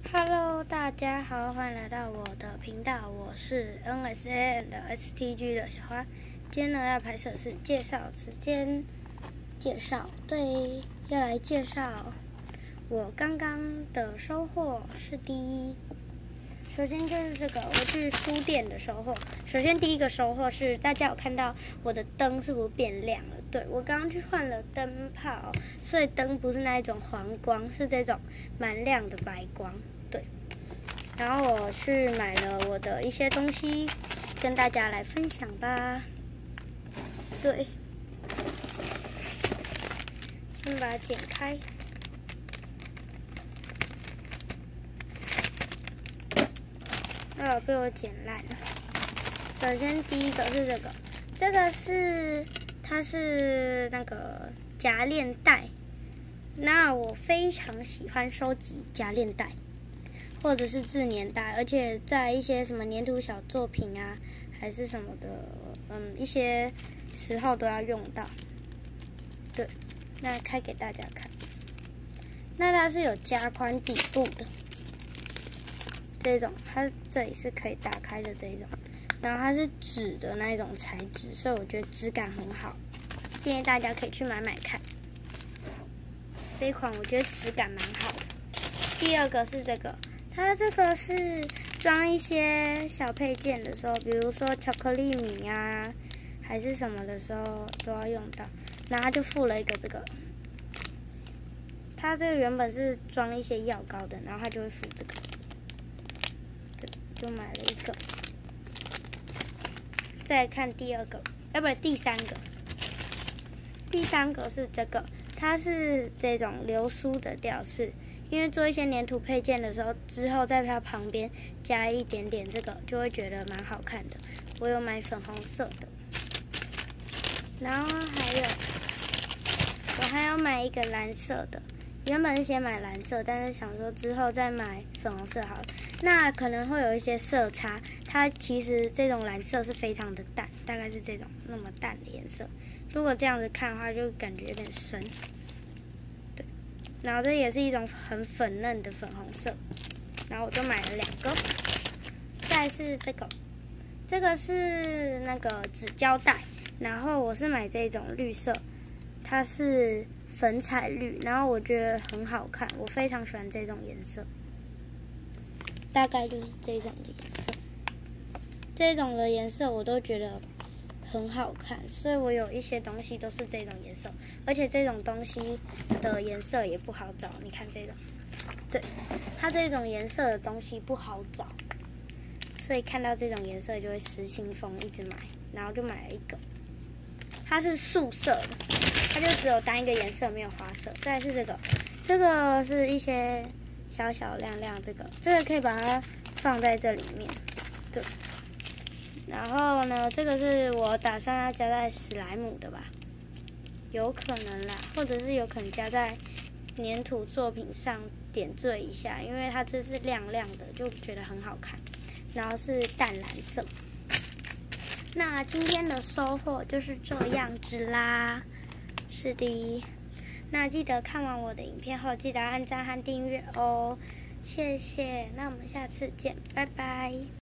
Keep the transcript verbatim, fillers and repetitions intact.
Hello， 大家好，欢迎来到我的频道，我是 N S A N 的 S T G 的小花。今天呢要拍摄是介绍时间，介绍对，要来介绍我刚刚的收获是第一。首先就是这个，我去书店的收获。首先第一个收获是，大家有看到我的灯是不是变亮了？对，我刚刚去换了灯泡，所以灯不是那一种黄光，是这种蛮亮的白光。对，然后我去买了我的一些东西，跟大家来分享吧。对，先把它剪开。哦，被我剪烂了。首先第一个是这个，这个是它是那个夹链袋。那我非常喜欢收集夹链袋，或者是自粘袋，而且在一些什么粘土小作品啊，还是什么的，嗯，一些时候都要用到。对，那开给大家看。那它是有加宽底部的。这种它这里是可以打开的这种，然后它是纸的那一种材质，所以我觉得质感很好，建议大家可以去买买看。这一款我觉得质感蛮好的。第二个是这个，它这个是装一些小配件的时候，比如说巧克力米啊，还是什么的时候都要用到。然后它就附了一个这个，它这个原本是装一些药膏的，然后它就会附这个。就买了一个，再看第二个，要不然第三个。第三个是这个，它是这种流苏的吊饰，因为做一些粘土配件的时候，之后在它旁边加一点点这个，就会觉得蛮好看的。我有买粉红色的，然后还有，我还要买一个蓝色的。原本是先买蓝色，但是想说之后再买粉红色好了。那可能会有一些色差，它其实这种蓝色是非常的淡，大概是这种那么淡的颜色。如果这样子看的话，就感觉有点深。对，然后这也是一种很粉嫩的粉红色，然后我就买了两个。再来是这个，这个是那个纸胶带，然后我是买这种绿色，它是粉彩绿，然后我觉得很好看，我非常喜欢这种颜色。大概就是这种的颜色，这种的颜色我都觉得很好看，所以我有一些东西都是这种颜色，而且这种东西的颜色也不好找。你看这种，对，它这种颜色的东西不好找，所以看到这种颜色就会失心疯，一直买，然后就买了一个。它是素色的，它就只有单一个颜色，没有花色。再来是这个，这个是一些小小亮亮，这个这个可以把它放在这里面，对。然后呢，这个是我打算要加在史莱姆的吧，有可能啦，或者是有可能加在粘土作品上点缀一下，因为它这是亮亮的，就觉得很好看。然后是淡蓝色。那今天的收获就是这样子啦，是的。那记得看完我的影片后，记得按赞和订阅哦，谢谢。那我们下次见，拜拜。